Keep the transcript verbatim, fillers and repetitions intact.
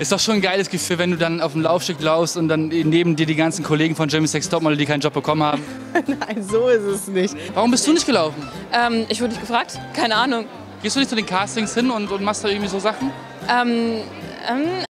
Ist doch schon ein geiles Gefühl, wenn du dann auf dem Laufsteg laufst und dann neben dir die ganzen Kollegen von Germany's Next Topmodel, die keinen Job bekommen haben. Nein, so ist es nicht. Warum bist du nicht gelaufen? Ähm, ich wurde nicht gefragt. Keine Ahnung. Gehst du nicht zu den Castings hin und, und machst da irgendwie so Sachen? Ähm, ähm,